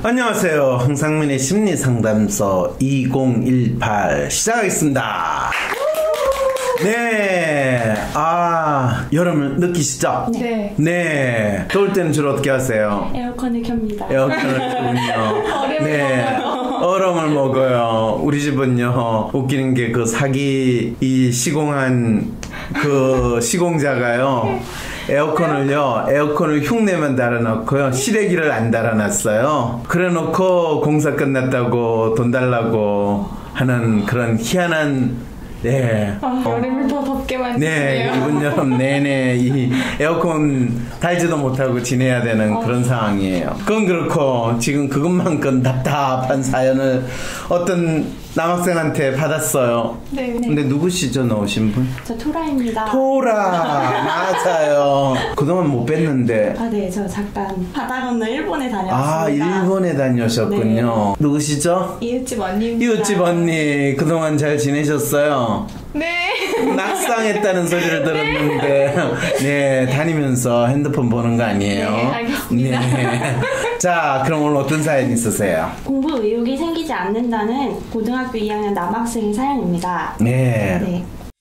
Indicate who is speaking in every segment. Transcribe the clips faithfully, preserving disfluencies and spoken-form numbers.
Speaker 1: 안녕하세요. 황상민의 심리상담소 이공일팔 시작하겠습니다. 네. 아, 여름을 느끼시죠?
Speaker 2: 네.
Speaker 1: 네. 더울 때는 주로 어떻게 하세요?
Speaker 2: 에어컨을 켭니다.
Speaker 1: 에어컨을 켜군요.
Speaker 2: 얼음을
Speaker 1: 네.
Speaker 2: 먹어요.
Speaker 1: 얼음을 먹어요. 우리 집은요, 웃기는 게 그 사기, 이 시공한 그 시공자가요, 에어컨을요, 에어컨을 흉내만 달아놓고요, 실외기를 안 달아놨어요. 그래 놓고 공사 끝났다고 돈 달라고 하는 그런 희한한, 네.
Speaker 2: 아, 여름을 더 덥게 만드네요.
Speaker 1: 네, 이번 여름 내내 이 에어컨 달지도 못하고 지내야 되는 어. 그런 상황이에요. 그건 그렇고, 지금 그것만큼 답답한 사연을 어떤 남학생한테 받았어요.
Speaker 2: 네, 네.
Speaker 1: 근데 누구시죠, 넣으신 분?
Speaker 2: 저 토라입니다.
Speaker 1: 토라, 맞아요. 그동안 못 뵀는데.
Speaker 2: 아, 네, 저 잠깐 바다 건너 일본에 다녀왔습니다.
Speaker 1: 아, 일본에 다녀오셨군요. 네. 누구시죠?
Speaker 2: 이웃집 언니입니다.
Speaker 1: 이웃집 언니, 그동안 잘 지내셨어요?
Speaker 2: 네.
Speaker 1: 낙상했다는 소리를 들었는데, 네, 다니면서 핸드폰 보는 거 아니에요?
Speaker 2: 네, 알겠습니다.
Speaker 1: 네. 자, 그럼 오늘 어떤 사연 있으세요?
Speaker 2: 공부 의욕이 생기지 않는다는 고등학교 이 학년 남학생의 사연입니다.
Speaker 1: 네.
Speaker 2: 네.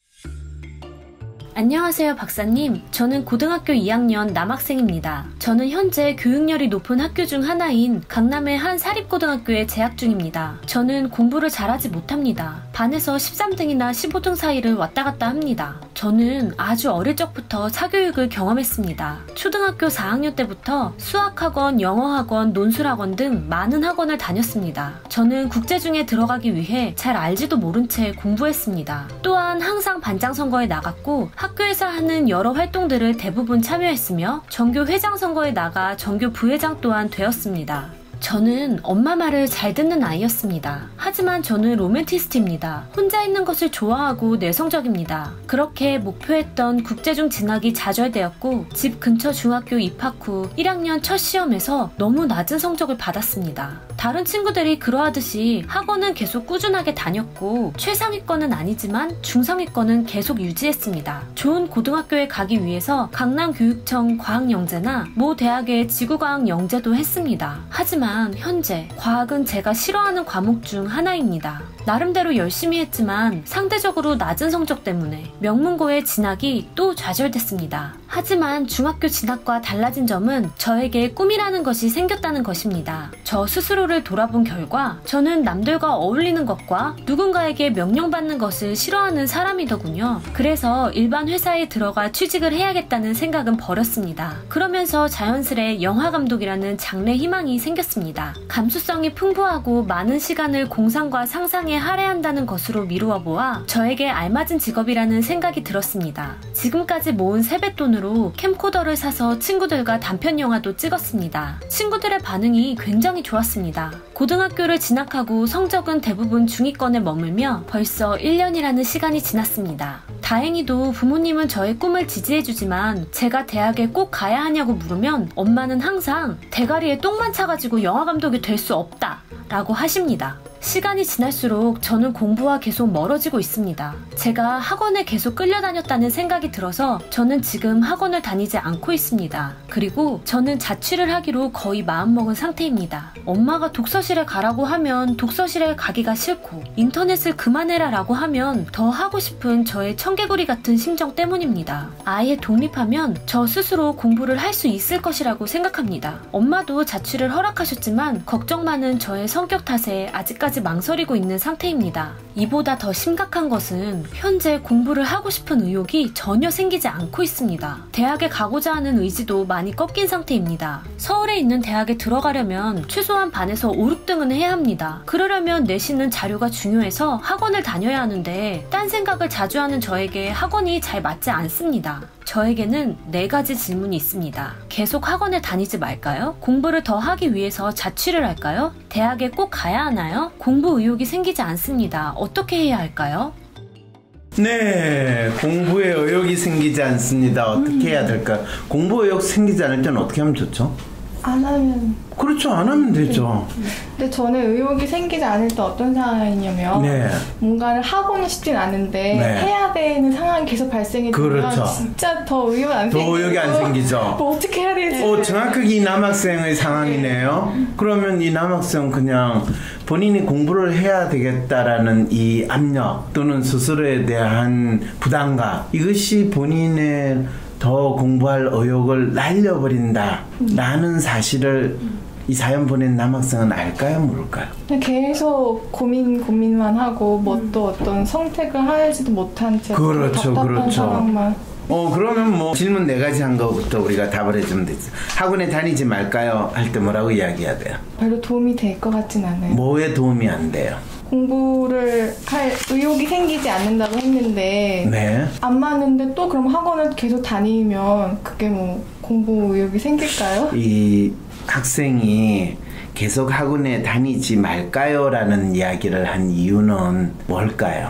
Speaker 3: 안녕하세요, 박사님. 저는 고등학교 이 학년 남학생입니다. 저는 현재 교육열이 높은 학교 중 하나인 강남의 한 사립고등학교에 재학 중입니다. 저는 공부를 잘하지 못합니다. 반에서 십삼 등이나 십오 등 사이를 왔다 갔다 합니다. 저는 아주 어릴 적부터 사교육을 경험했습니다. 초등학교 사 학년 때부터 수학학원, 영어학원, 논술학원 등 많은 학원을 다녔습니다. 저는 국제중에 들어가기 위해 잘 알지도 모른 채 공부했습니다. 또한 항상 반장 선거에 나갔고 학교에서 하는 여러 활동들을 대부분 참여했으며 전교 회장 선거에 나가 전교 부회장 또한 되었습니다. 저는 엄마 말을 잘 듣는 아이였습니다. 하지만 저는 로맨티스트입니다. 혼자 있는 것을 좋아하고 내성적입니다. 그렇게 목표했던 국제중 진학이 좌절되었고 집 근처 중학교 입학 후 일 학년 첫 시험에서 너무 낮은 성적을 받았습니다. 다른 친구들이 그러하듯이 학원은 계속 꾸준하게 다녔고 최상위권은 아니지만 중상위권은 계속 유지했습니다. 좋은 고등학교에 가기 위해서 강남교육청 과학영재나 모 대학의 지구과학영재도 했습니다. 하지만 현재 과학은 제가 싫어하는 과목 중 하나입니다. 나름대로 열심히 했지만 상대적으로 낮은 성적 때문에 명문고에 진학이 또 좌절됐습니다. 하지만 중학교 진학과 달라진 점은 저에게 꿈이라는 것이 생겼다는 것입니다. 저 스스로를 돌아본 결과 저는 남들과 어울리는 것과 누군가에게 명령받는 것을 싫어하는 사람이더군요. 그래서 일반 회사에 들어가 취직을 해야겠다는 생각은 버렸습니다. 그러면서 자연스레 영화감독이라는 장래 희망이 생겼습니다. 감수성이 풍부하고 많은 시간을 공상과 상상에 할애한다는 것으로 미루어 보아 저에게 알맞은 직업이라는 생각이 들었습니다. 지금까지 모은 세뱃돈으로 캠코더를 사서 친구들과 단편영화도 찍었습니다. 친구들의 반응이 굉장히 좋았습니다. 고등학교를 진학하고 성적은 대부분 중위권에 머물며 벌써 일 년이라는 시간이 지났습니다. 다행히도 부모님은 저의 꿈을 지지해주지만 제가 대학에 꼭 가야 하냐고 물으면 엄마는 항상 대가리에 똥만 차가지고 영화감독이 될 수 없다 라고 하십니다. 시간이 지날수록 저는 공부와 계속 멀어지고 있습니다. 제가 학원에 계속 끌려다녔다는 생각이 들어서 저는 지금 학원을 다니지 않고 있습니다. 그리고 저는 자취를 하기로 거의 마음먹은 상태입니다. 엄마가 독서실에 가라고 하면 독서실에 가기가 싫고 인터넷을 그만해라 라고 하면 더 하고 싶은 저의 청개구리 같은 심정 때문입니다. 아예 독립하면 저 스스로 공부를 할 수 있을 것이라고 생각합니다. 엄마도 자취를 허락하셨지만 걱정 많은 저의 성격 탓에 아직까지 망설이고 있는 상태입니다. 이보다 더 심각한 것은 현재 공부를 하고 싶은 의욕이 전혀 생기지 않고 있습니다. 대학에 가고자 하는 의지도 많이 꺾인 상태입니다. 서울에 있는 대학에 들어가려면 최소한 반에서 오, 육 등은 해야 합니다. 그러려면 내신은 자료가 중요해서 학원을 다녀야 하는데 딴 생각을 자주 하는 저에게 학원이 잘 맞지 않습니다. 저에게는 네 가지 질문이 있습니다. 계속 학원에 다니지 말까요? 공부를 더 하기 위해서 자취를 할까요? 대학에 꼭 가야 하나요? 공부 의욕이 생기지 않습니다. 어떻게 해야 할까요?
Speaker 1: 네, 공부에 의욕이 생기지 않습니다. 어떻게 해야 될까요? 공부 의욕 생기지 않을 때는 어떻게 하면 좋죠?
Speaker 4: 안 하면
Speaker 1: 그렇죠. 안 하면 되죠.
Speaker 4: 근데 저는 의욕이 생기지 않을 때 어떤 상황이냐면
Speaker 1: 네.
Speaker 4: 뭔가를 하고는 싶진 않은데
Speaker 1: 네.
Speaker 4: 해야 되는 상황이 계속 발생이 되면
Speaker 1: 그렇죠.
Speaker 4: 진짜 더 의욕 안
Speaker 1: 더
Speaker 4: 생기고
Speaker 1: 의욕이 안 생기죠.
Speaker 4: 뭐 어떻게 해야 되지?
Speaker 1: 어, 정확하게 이 남학생의 상황이네요. 그러면 이 남학생 그냥 본인이 공부를 해야 되겠다라는 이 압력 또는 스스로에 대한 부담감, 이것이 본인의 더 공부할 의욕을 날려버린다라는 사실을 이 사연 보낸 남학생은 알까요, 모를까요?
Speaker 4: 그냥 계속 고민 고민만 하고 뭐 또 어떤 선택을 하지도 못한 채
Speaker 1: 그렇죠,
Speaker 4: 답답한
Speaker 1: 그렇죠.
Speaker 4: 상황만.
Speaker 1: 어 그러면 뭐 질문 네 가지 한 거부터 우리가 답을 해주면 되죠. 학원에 다니지 말까요? 할 때 뭐라고 이야기해야 돼요?
Speaker 4: 별로 도움이 될 것 같진 않아요.
Speaker 1: 뭐에 도움이 안 돼요?
Speaker 4: 공부를 할 의욕이 생기지 않는다고 했는데
Speaker 1: 네.
Speaker 4: 안 맞는데 또 그럼 학원을 계속 다니면 그게 뭐 공부 의욕이 생길까요?
Speaker 1: 이 학생이 계속 학원에 다니지 말까요? 라는 이야기를 한 이유는 뭘까요?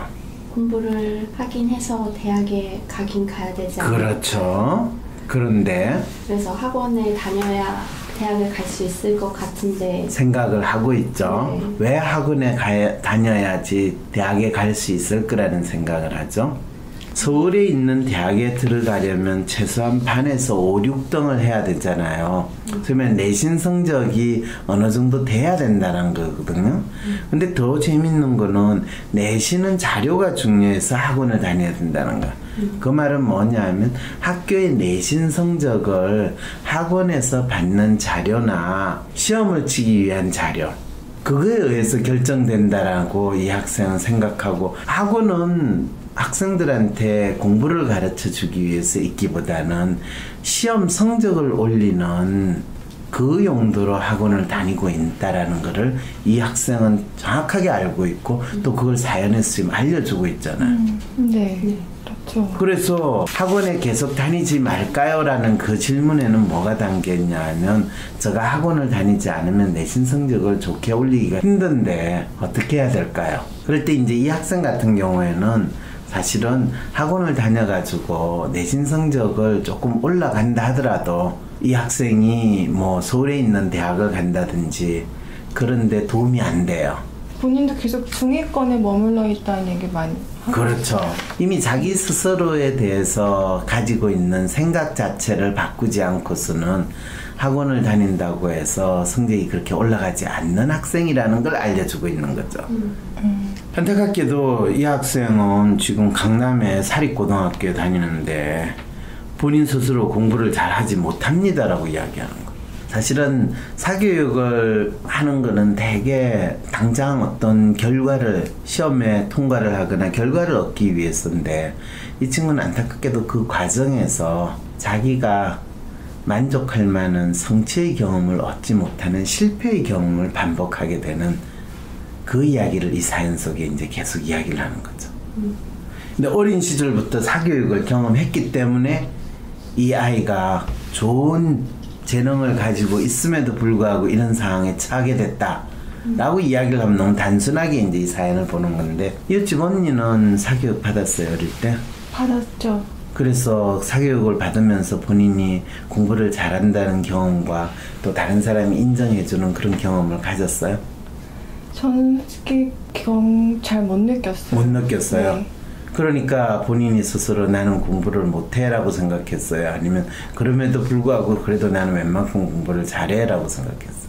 Speaker 2: 공부를 하긴 해서 대학에 가긴 가야 되지 않을까.
Speaker 1: 그렇죠. 그런데
Speaker 2: 그래서 학원에 다녀야 대학을 갈 수 있을 것 같은데
Speaker 1: 생각을 하고 있죠.
Speaker 2: 네.
Speaker 1: 왜 학원에 가야, 다녀야지 대학에 갈 수 있을 거라는 생각을 하죠. 서울에 있는 대학에 들어가려면 최소한 반에서 오, 육 등을 해야 되잖아요. 그러면 내신 성적이 어느 정도 돼야 된다는 거거든요. 근데 더 재밌는 거는 내신은 자료가 중요해서 학원을 다녀야 된다는 거. 그 말은 뭐냐면 학교의 내신 성적을 학원에서 받는 자료나 시험을 치기 위한 자료, 그거에 의해서 결정된다라고 이 학생은 생각하고, 학원은 학생들한테 공부를 가르쳐 주기 위해서 있기보다는 시험 성적을 올리는 그 용도로 학원을 다니고 있다라는 것을 이 학생은 정확하게 알고 있고 또 그걸 사연에서 지금 알려주고 있잖아요.
Speaker 4: 음, 네, 네, 그렇죠.
Speaker 1: 그래서 학원에 계속 다니지 말까요? 라는 그 질문에는 뭐가 담겨있냐 하면, 제가 학원을 다니지 않으면 내신 성적을 좋게 올리기가 힘든데 어떻게 해야 될까요? 그럴 때 이제 이 학생 같은 경우에는 사실은 학원을 다녀가지고 내신 성적을 조금 올라간다 하더라도 이 학생이 뭐 서울에 있는 대학을 간다든지 그런데 도움이 안 돼요.
Speaker 4: 본인도 계속 중위권에 머물러 있다는 얘기 많이 하고
Speaker 1: 그렇죠.
Speaker 4: 있어요.
Speaker 1: 이미 자기 스스로에 대해서 가지고 있는 생각 자체를 바꾸지 않고서는 학원을 다닌다고 해서 성적이 그렇게 올라가지 않는 학생이라는 걸 알려주고 있는 거죠.
Speaker 4: 음.
Speaker 1: 안타깝게도 이 학생은 지금 강남의 사립고등학교에 다니는데 본인 스스로 공부를 잘하지 못합니다라고 이야기하는 거예요. 사실은 사교육을 하는 거는 대개 당장 어떤 결과를, 시험에 통과를 하거나 결과를 얻기 위해서인데, 이 친구는 안타깝게도 그 과정에서 자기가 만족할 만한 성취의 경험을 얻지 못하는 실패의 경험을 반복하게 되는 그 이야기를 이 사연 속에 이제 계속 이야기를 하는 거죠. 근데 어린 시절부터 사교육을 경험했기 때문에 이 아이가 좋은 재능을 가지고 있음에도 불구하고 이런 상황에 처하게 됐다 라고 이야기를 하면 너무 단순하게 이제 이 사연을 보는 건데, 이웃집 언니는 사교육 받았어요, 어릴 때?
Speaker 4: 받았죠.
Speaker 1: 그래서 사교육을 받으면서 본인이 공부를 잘한다는 경험과 또 다른 사람이 인정해주는 그런 경험을 가졌어요?
Speaker 4: 저는 솔직히 경 잘 못 느꼈어요.
Speaker 1: 못 느꼈어요?
Speaker 4: 네.
Speaker 1: 그러니까 본인이 스스로 나는 공부를 못해라고 생각했어요? 아니면 그럼에도 불구하고 그래도 나는 웬만큼 공부를 잘해라고 생각했어요?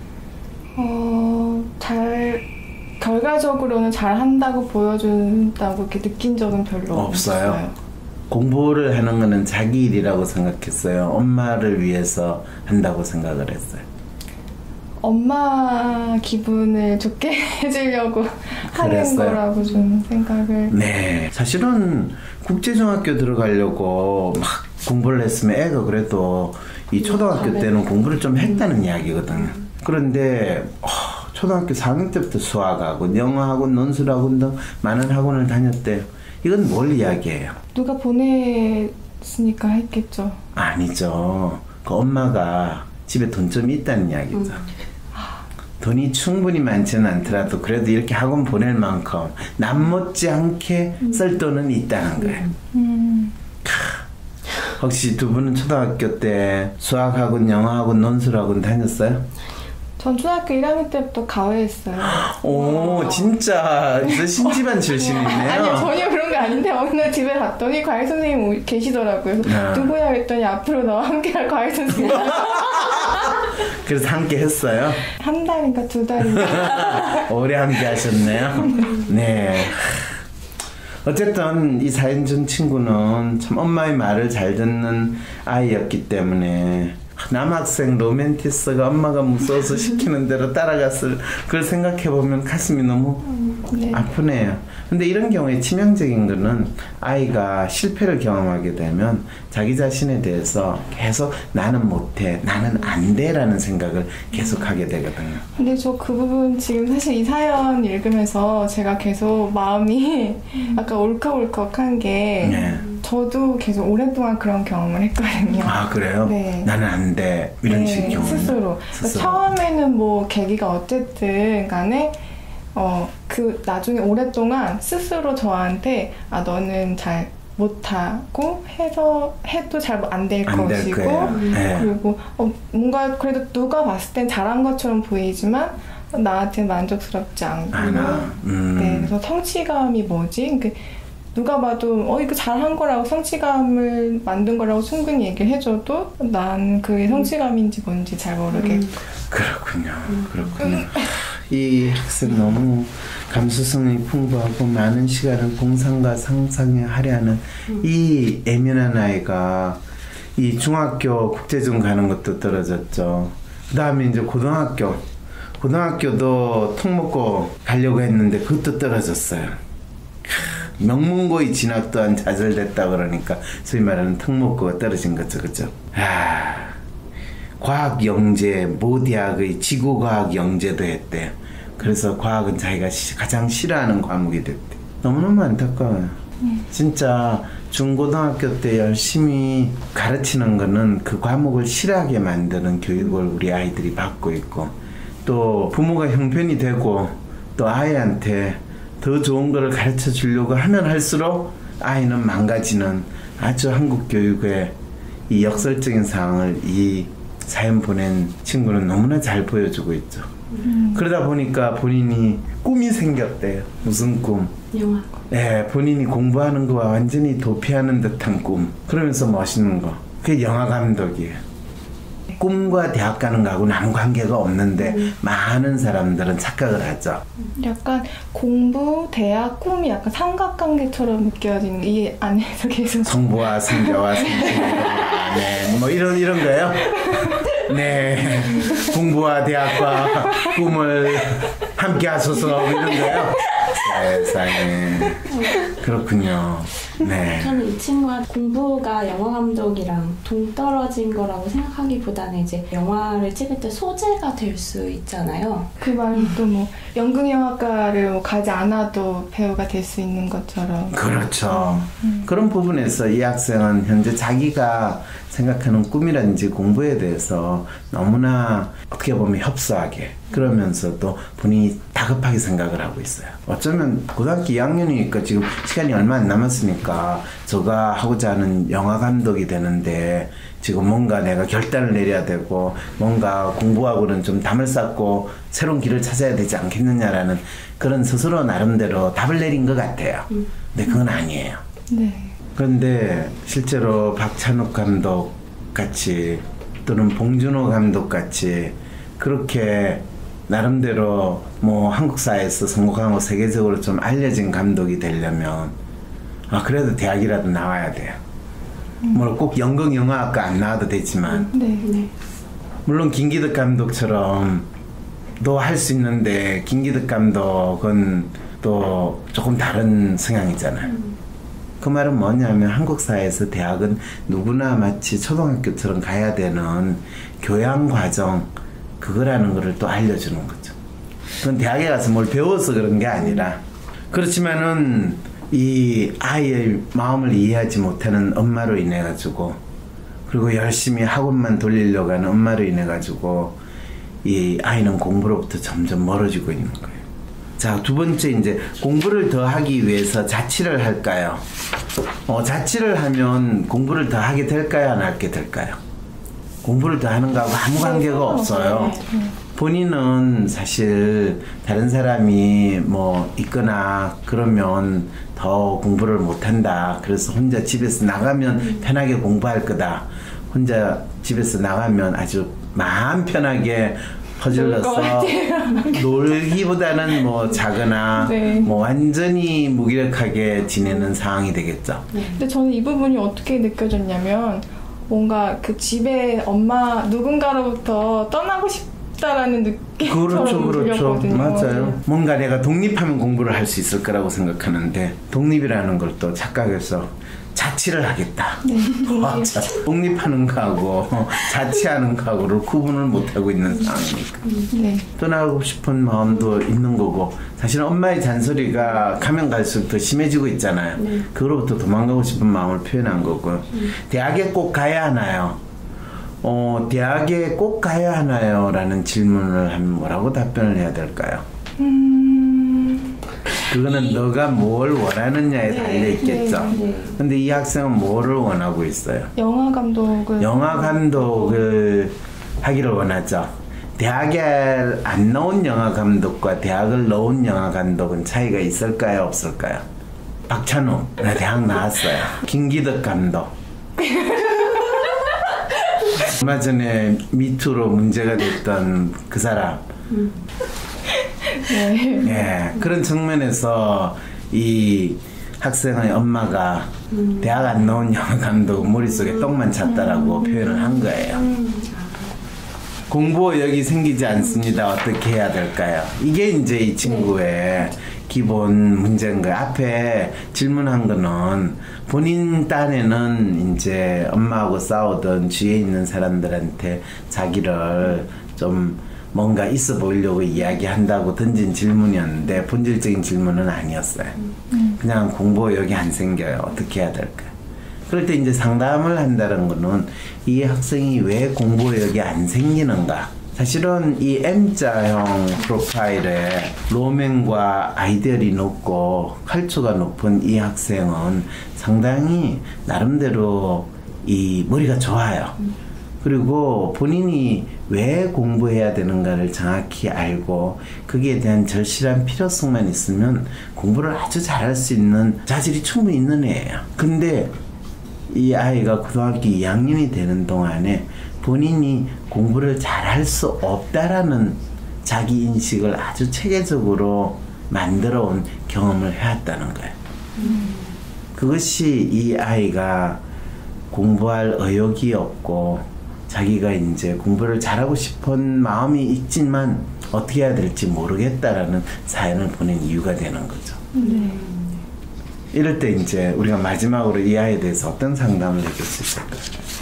Speaker 4: 어, 잘 결과적으로는 잘한다고 보여준다고 이렇게 느낀 적은 별로
Speaker 1: 없어요?
Speaker 4: 없어요.
Speaker 1: 공부를 하는 거는 자기 일이라고 생각했어요? 엄마를 위해서 한다고 생각을 했어요?
Speaker 4: 엄마 기분을 좋게 해주려고 하는
Speaker 1: 그랬어요?
Speaker 4: 거라고 좀 생각을.
Speaker 1: 네, 사실은 국제중학교 들어가려고 막 공부를 했으면 애가 그래도 이 초등학교 때는 공부를 좀 했다는 이야기거든요. 그런데 어, 초등학교 사 학년 때부터 수학학원, 영어학원, 논술학원 등 많은 학원을 다녔대요. 이건 뭘 이야기해요?
Speaker 4: 누가 보냈으니까 했겠죠.
Speaker 1: 아니죠. 그 엄마가 집에 돈 좀 있다는 이야기죠. 음. 돈이 충분히 많지는 않더라도 그래도 이렇게 학원 보낼 만큼 남 못지않게 음. 쓸 돈은 있다는 거예요.
Speaker 4: 음.
Speaker 1: 혹시 두 분은 초등학교 때 수학학원, 영어학원, 논술학원 다녔어요?
Speaker 4: 전 초등학교 일 학년 때부터 가외했어요.
Speaker 1: 오, 진짜 신집안 출신이네요.
Speaker 4: 아니요, 전혀 그런 게 아닌데 어느 날 집에 갔더니 과외 선생님 계시더라고요.
Speaker 1: 네.
Speaker 4: 누구야 했더니 앞으로 너와 함께할 과외 선생님.
Speaker 1: 그래서 함께 했어요?
Speaker 4: 한 달인가 두 달인가.
Speaker 1: 오래 함께 하셨네요. 네. 어쨌든 이 사연준 친구는 참 엄마의 말을 잘 듣는 아이였기 때문에 남학생 로맨티스가 엄마가 무서워서 시키는 대로 따라갔을 그걸 생각해보면 가슴이 너무
Speaker 4: 네.
Speaker 1: 아프네요. 근데 이런 경우에 치명적인 거는 아이가 실패를 경험하게 되면 자기 자신에 대해서 계속 나는 못해, 나는 안 돼라는 생각을 계속 하게 되거든요.
Speaker 4: 근데 저 그 부분 지금 사실 이 사연 읽으면서 제가 계속 마음이 약간 울컥울컥한 게
Speaker 1: 네.
Speaker 4: 저도 계속 오랫동안 그런 경험을 했거든요.
Speaker 1: 아 그래요?
Speaker 4: 네.
Speaker 1: 나는 안 돼. 이런
Speaker 4: 네,
Speaker 1: 식 경험.
Speaker 4: 스스로. 그러니까 처음에는 뭐 계기가 어쨌든 간에 어, 그 나중에 오랫동안 스스로 저한테 아 너는 잘 못하고 해서 해도 잘 안 될 것이고
Speaker 1: 네.
Speaker 4: 그리고 어, 뭔가 그래도 누가 봤을 땐 잘한 것처럼 보이지만 나한테 만족스럽지 않고
Speaker 1: 음.
Speaker 4: 네, 그래서 성취감이 뭐지? 그 누가 봐도 어 이거 잘한 거라고 성취감을 만든 거라고 충분히 얘기를 해줘도 난 그게 성취감인지 뭔지 잘 모르겠고
Speaker 1: 그렇군요. 그렇군요. 이 학생 너무 감수성이 풍부하고 많은 시간을 공상과 상상에 하려는 이 예민한 아이가 이 중학교 국제중 가는 것도 떨어졌죠. 그 다음에 이제 고등학교 고등학교도 통 먹고 가려고 했는데 그것도 떨어졌어요. 명문고의 진학 또한 좌절됐다 그러니까 소위 말하는 특목고가 떨어진 거죠. 그죠? 아, 과학 영재 모 대학의 지구과학 영재도 했대요. 그래서 과학은 자기가 시, 가장 싫어하는 과목이 됐대. 너무너무 안타까워요. 음. 진짜 중고등학교 때 열심히 가르치는 거는 그 과목을 싫어하게 만드는 교육을 우리 아이들이 받고 있고 또 부모가 형편이 되고 또 아이한테 더 좋은 거를 가르쳐 주려고 하면 할수록 아이는 망가지는 아주 한국 교육의 이 역설적인 상황을 이 사연 보낸 친구는 너무나 잘 보여주고 있죠. 음. 그러다 보니까 본인이 꿈이 생겼대요. 무슨 꿈?
Speaker 2: 영화.
Speaker 1: 네, 본인이 공부하는 거와 완전히 도피하는 듯한 꿈. 그러면서 멋있는 거. 그게 영화 감독이에요. 꿈과 대학 가는 거하고는 아무 관계가 없는데 음. 많은 사람들은 착각을 하죠.
Speaker 4: 약간 공부, 대학, 꿈이 약간 삼각관계처럼 느껴지는 이 안에서 계속
Speaker 1: 성부와 성자와 성취 네, 뭐 이런 이런 거요. 네, 공부와 대학과 꿈을 함께 하소서 이런 거요. 세상에 그렇군요. 네.
Speaker 2: 저는 이 친구가 공부가 영화 감독이랑 동떨어진 거라고 생각하기보다는 이제 영화를 찍을 때 소재가 될 수 있잖아요.
Speaker 4: 그 말도 뭐 연극영화과를 뭐 가지 않아도 배우가 될 수 있는 것처럼.
Speaker 1: 그렇죠. 음. 그런 부분에서 이 학생은 현재 자기가 생각하는 꿈이라든지 공부에 대해서 너무나 어떻게 보면 협소하게 그러면서도 본인이 다급하게 생각을 하고 있어요. 어쩌면 고등학교 이 학년이니까 지금 시간이 얼마 안 남았으니까 저가 하고자 하는 영화 감독이 되는데 지금 뭔가 내가 결단을 내려야 되고 뭔가 공부하고는 좀 담을 쌓고 새로운 길을 찾아야 되지 않겠느냐라는 그런 스스로 나름대로 답을 내린 것 같아요. 근데 그건 아니에요.
Speaker 4: 네.
Speaker 1: 그런데 실제로 박찬욱 감독 같이 또는 봉준호 감독 같이 그렇게 나름대로 뭐 한국 사회에서 성공하고 세계적으로 좀 알려진 감독이 되려면 아 그래도 대학이라도 나와야 돼요. 음. 뭐 꼭 연극영화학과 안 나와도 되지만
Speaker 4: 네, 네.
Speaker 1: 물론 김기덕 감독처럼 또 할 수 있는데 김기덕 감독은 또 조금 다른 성향이잖아요. 음. 그 말은 뭐냐면 한국 사회에서 대학은 누구나 마치 초등학교처럼 가야 되는 교양 과정 그거라는 거를 또 알려주는 거죠. 그건 대학에 가서 뭘 배워서 그런 게 아니라 그렇지만은 이 아이의 마음을 이해하지 못하는 엄마로 인해 가지고 그리고 열심히 학원만 돌리려고 하는 엄마로 인해 가지고 이 아이는 공부로부터 점점 멀어지고 있는 거예요. 자, 두 번째 이제 공부를 더 하기 위해서 자취를 할까요? 어, 자취를 하면 공부를 더 하게 될까요? 안 하게 될까요? 공부를 더 하는 거하고 아무 관계가 없어요. 본인은 사실 다른 사람이 뭐 있거나 그러면 더 공부를 못한다. 그래서 혼자 집에서 나가면 음. 편하게 공부할 거다. 혼자 집에서 나가면 아주 마음 편하게 퍼질러서 놀기보다는 뭐 자거나 네. 뭐 완전히 무기력하게 지내는 상황이 되겠죠.
Speaker 4: 네. 근데 저는 이 부분이 어떻게 느껴졌냐면 뭔가 그 집에 엄마 누군가로부터 떠나고 싶다라는 느낌처럼
Speaker 1: 그렇죠, 그렇죠.
Speaker 4: 들렸거든요.
Speaker 1: 맞아요. 뭔가 내가 독립하면 공부를 할 수 있을 거라고 생각하는데 독립이라는 걸 또 착각해서 자취를 하겠다. 네. 와, 자, 독립하는 거하고 자취하는 거하고를 구분을 못하고 있는 상황이니까. 네. 떠나고 싶은 마음도 있는 거고 사실 엄마의 잔소리가 가면 갈수록 더 심해지고 있잖아요. 네. 그로부터 도망가고 싶은 마음을 표현한 거고 음. 대학에 꼭 가야 하나요? 어, 대학에 꼭 가야 하나요? 라는 질문을 하면 뭐라고 답변을 해야 될까요? 음... 그거는 이... 너가 뭘 원하느냐에 네, 달려있겠죠. 네, 네. 근데 이 학생은 뭐를 원하고 있어요?
Speaker 4: 영화 감독을.
Speaker 1: 영화 감독을 하기를 원하죠. 대학에 안 나온 영화 감독과 대학을 나온 영화 감독은 차이가 있을까요? 없을까요? 박찬욱, 나 대학 나왔어요. 김기덕 감독. 얼마 전에 미투로 문제가 됐던 그 사람. 음. 네. 예, 그런 측면에서 이 학생의 엄마가 음. 대학 안 나온 영화 감독 머릿속에 똥만 찼다라고 음. 표현을 한 거예요. 음. 공부 의욕이 생기지 않습니다. 어떻게 해야 될까요? 이게 이제 이 친구의 네. 기본 문제인 거예요. 앞에 질문한 거는 본인 딴에는 이제 엄마하고 싸우던 주위에 있는 사람들한테 자기를 좀 뭔가 있어 보이려고 이야기한다고 던진 질문이었는데 본질적인 질문은 아니었어요. 음. 그냥 공부 의욕이 안 생겨요. 어떻게 해야 될까? 그럴 때 이제 상담을 한다는 거는 이 학생이 왜 공부 의욕이 안 생기는가? 사실은 이 M자형 프로파일에 로맨과 아이디얼이 높고 컬처가 높은 이 학생은 상당히 나름대로 이 머리가 좋아요. 음. 그리고 본인이 왜 공부해야 되는가를 정확히 알고 거기에 대한 절실한 필요성만 있으면 공부를 아주 잘할 수 있는 자질이 충분히 있는 애예요. 근데 이 아이가 고등학교 이 학년이 되는 동안에 본인이 공부를 잘할 수 없다라는 자기 인식을 아주 체계적으로 만들어 온 경험을 해왔다는 거예요. 음. 그것이 이 아이가 공부할 의욕이 없고 자기가 이제 공부를 잘하고 싶은 마음이 있지만 어떻게 해야 될지 모르겠다라는 사연을 보낸 이유가 되는 거죠. 네. 이럴 때 이제 우리가 마지막으로 이 아이에 대해서 어떤 상담을 해줄 수 있을까요?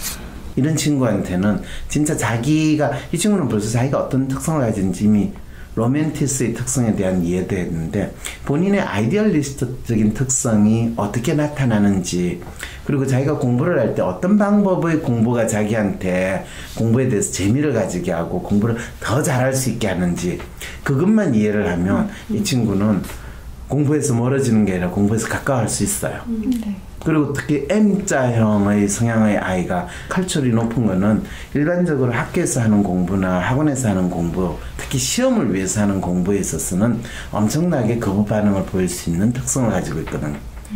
Speaker 1: 이런 친구한테는 진짜 자기가, 이 친구는 벌써 자기가 어떤 특성을 가진지 이미 로맨티스의 특성에 대한 이해도 했는데 본인의 아이디얼리스트적인 특성이 어떻게 나타나는지, 그리고 자기가 공부를 할 때 어떤 방법의 공부가 자기한테 공부에 대해서 재미를 가지게 하고 공부를 더 잘할 수 있게 하는지, 그것만 이해를 하면 이 친구는 공부에서 멀어지는 게 아니라 공부에서 가까워할 수 있어요. 네. 그리고 특히 M자형의 성향의 아이가 컬처리 높은 거는 일반적으로 학교에서 하는 공부나 학원에서 하는 공부, 특히 시험을 위해서 하는 공부에 있어서는 엄청나게 거부 반응을 보일 수 있는 특성을 가지고 있거든요.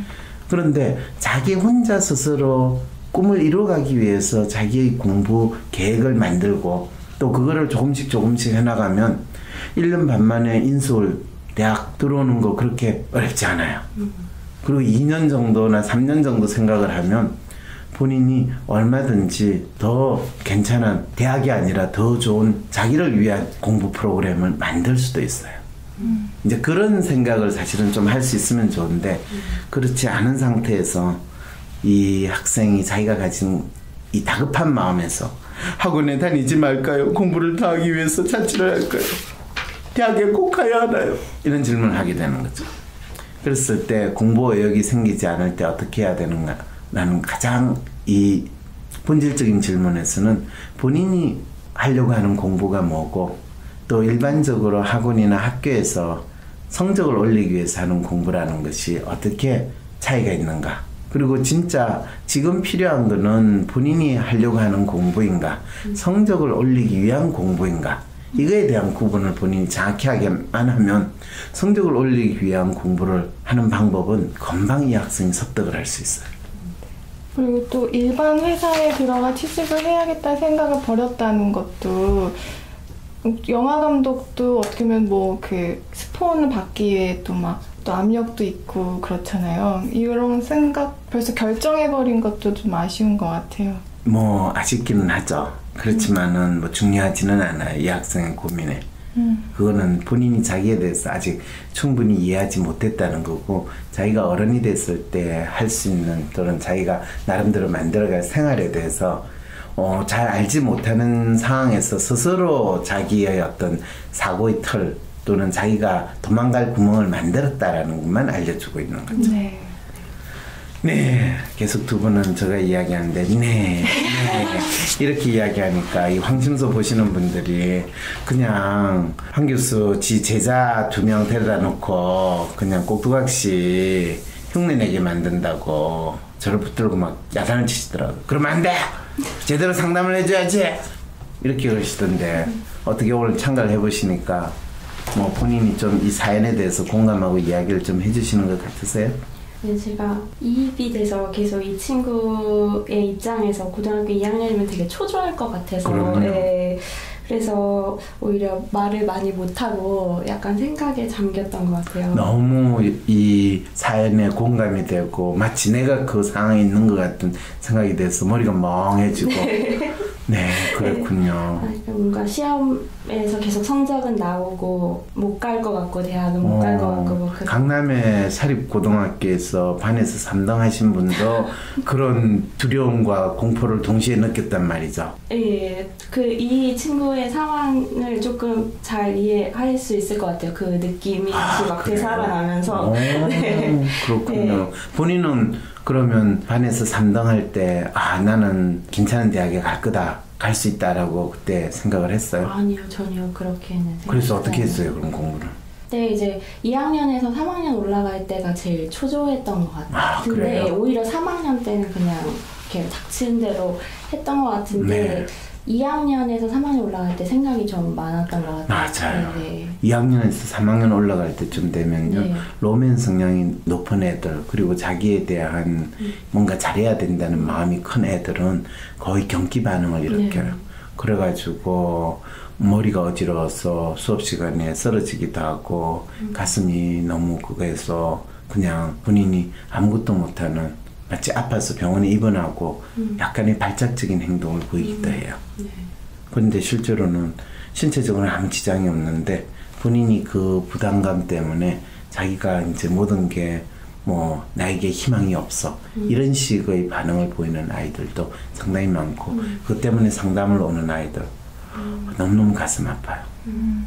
Speaker 1: 그런데 자기 혼자 스스로 꿈을 이루어가기 위해서 자기의 공부 계획을 만들고 또 그거를 조금씩 조금씩 해나가면 일 년 반 만에 인서울 대학 들어오는 거 그렇게 어렵지 않아요. 그리고 이 년 정도나 삼 년 정도 생각을 하면 본인이 얼마든지 더 괜찮은 대학이 아니라 더 좋은 자기를 위한 공부 프로그램을 만들 수도 있어요. 음. 이제 그런 생각을 사실은 좀 할 수 있으면 좋은데 음. 그렇지 않은 상태에서 이 학생이 자기가 가진 이 다급한 마음에서 학원에 다니지 말까요? 공부를 더 하기 위해서 자취를 할까요? 대학에 꼭 가야 하나요? 이런 질문을 하게 되는 거죠. 그랬을 때 공부 의욕이 생기지 않을 때 어떻게 해야 되는가 라는 가장 이 본질적인 질문에서는 본인이 하려고 하는 공부가 뭐고 또 일반적으로 학원이나 학교에서 성적을 올리기 위해서 하는 공부라는 것이 어떻게 차이가 있는가, 그리고 진짜 지금 필요한 거는 본인이 하려고 하는 공부인가 성적을 올리기 위한 공부인가, 이거에 대한 구분을 본인이 정확히 하게만 하면 성적을 올리기 위한 공부를 하는 방법은 금방 이 학생이 습득을 할 수 있어요.
Speaker 4: 그리고 또 일반 회사에 들어가 취직을 해야겠다 생각을 버렸다는 것도, 영화 감독도 어떻게 보면 뭐 그 스폰을 받기 위해 또 막 또 압력도 있고 그렇잖아요. 이런 생각 벌써 결정해버린 것도 좀 아쉬운 것 같아요.
Speaker 1: 뭐 아쉽기는 하죠. 그렇지만은 뭐 중요하지는 않아요. 이 학생의 고민에. 음. 그거는 본인이 자기에 대해서 아직 충분히 이해하지 못했다는 거고, 자기가 어른이 됐을 때 할 수 있는 또는 자기가 나름대로 만들어갈 생활에 대해서 어, 잘 알지 못하는 상황에서 스스로 자기의 어떤 사고의 틀 또는 자기가 도망갈 구멍을 만들었다라는 것만 알려주고 있는 거죠.
Speaker 4: 네.
Speaker 1: 네, 계속 두 분은 제가 이야기하는데 네, 네 이렇게 이야기하니까 이 황심소 보시는 분들이 그냥 황 교수 지 제자 두 명 데려다 놓고 그냥 꼭두각시 흉내내게 만든다고 저를 붙들고 막 야단을 치시더라고요. 그러면 안 돼! 제대로 상담을 해줘야지! 이렇게 그러시던데 어떻게 오늘 참가를 해보시니까 뭐 본인이 좀 이 사연에 대해서 공감하고 이야기를 좀 해주시는 것 같으세요?
Speaker 2: 네, 제가 이입이 돼서 계속 이 친구의 입장에서 고등학교 이 학년이면 되게 초조할 것 같아서, 네, 그래서 오히려 말을 많이 못하고 약간 생각에 잠겼던 것 같아요.
Speaker 1: 너무 이 사연에 공감이 되고 마치 내가 그 상황에 있는 것 같은 생각이 돼서 머리가 멍해지고. 네, 네, 그렇군요.
Speaker 2: 네. 뭔가 시험에서 계속 성적은 나오고 못 갈 것 같고 대학은 못 갈 것 같고 뭐 그...
Speaker 1: 강남의 사립고등학교에서 반에서 삼 등 하신 분도 그런 두려움과 공포를 동시에 느꼈단 말이죠.
Speaker 2: 예, 그 이 친구의 상황을 조금 잘 이해할 수 있을 것 같아요. 그 느낌이 다시
Speaker 1: 아,
Speaker 2: 막 되살아나면서.
Speaker 1: 네. 그렇군요. 네. 본인은 그러면 반에서 삼 등 할 때 아 나는 괜찮은 대학에 갈 거다, 갈 수 있다라고 그때 생각을 했어요?
Speaker 2: 아니요, 전혀 그렇게는.
Speaker 1: 그래서 어떻게 했어요, 그럼 공부를?
Speaker 2: 네, 이제 이 학년에서 삼 학년 올라갈 때가 제일 초조했던 것 같아요. 아, 근데
Speaker 1: 그래요?
Speaker 2: 오히려 삼 학년 때는 그냥 이렇게 닥치는 대로 했던 것 같은데, 네. 이 학년에서 삼 학년 올라갈 때 생각이 좀 많았던 것 같아요.
Speaker 1: 맞아요. 네. 이 학년에서 삼 학년 올라갈 때쯤 되면요, 네. 로맨 성향이 높은 애들, 그리고 자기에 대한 음. 뭔가 잘해야 된다는 마음이 큰 애들은 거의 경기 반응을 일으켜요. 네. 그래가지고 머리가 어지러워서 수업 시간에 쓰러지기도 하고 음. 가슴이 너무 그거에서 그냥 본인이 아무것도 못하는, 마치 아파서 병원에 입원하고 음. 약간의 발작적인 행동을 보이기도 음. 해요. 네. 그런데 실제로는 신체적으로는 아무 지장이 없는데 본인이 그 부담감 때문에 자기가 이제 모든 게 뭐 나에게 희망이 없어 음. 이런 식의 반응을 보이는 아이들도 상당히 많고 음. 그것 때문에 상담을 오는 아이들 음. 너무너무 가슴 아파요. 음.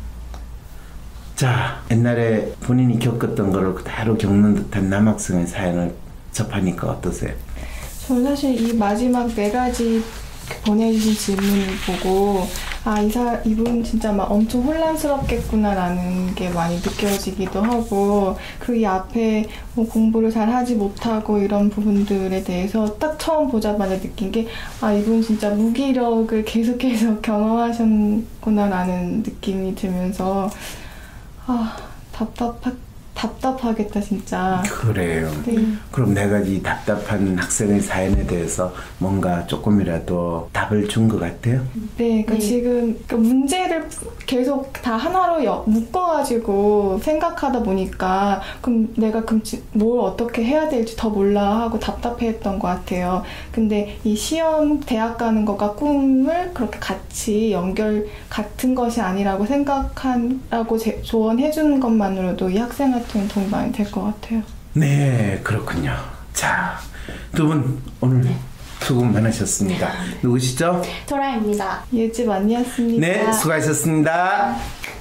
Speaker 1: 자, 옛날에 본인이 겪었던 거를 그대로 겪는 듯한 남학생의 사연을 접하니까 어떠세요?
Speaker 4: 저는 사실 이 마지막 네 가지 보내주신 질문을 보고 아, 이 사, 이분 진짜 막 엄청 혼란스럽겠구나 라는 게 많이 느껴지기도 하고, 그 이 앞에 뭐 공부를 잘 하지 못하고 이런 부분들에 대해서 딱 처음 보자마자 느낀 게 아, 이분 진짜 무기력을 계속해서 경험하셨구나 라는 느낌이 들면서 아, 답답하, 답답하겠다 진짜.
Speaker 1: 그래요. 네. 그럼 내가 이 답답한 학생의 사연에 대해서 뭔가 조금이라도 답을 준 것 같아요?
Speaker 4: 네, 그러니까 네. 지금 그 문제를 계속 다 하나로 여, 묶어가지고 생각하다 보니까 그럼 내가 그럼 뭘 어떻게 해야 될지 더 몰라 하고 답답해했던 것 같아요. 근데 이 시험 대학 가는 것과 꿈을 그렇게 같이 연결 같은 것이 아니라고 생각하라고 제, 조언해주는 것만으로도 이 학생한테 도움이 많이 될 것 같아요.
Speaker 1: 네, 그렇군요. 자, 두 분 오늘 네. 수고 많으셨습니다. 누구시죠?
Speaker 2: 도라입니다.
Speaker 4: 예지 만이었습니다.
Speaker 1: 네, 수고하셨습니다.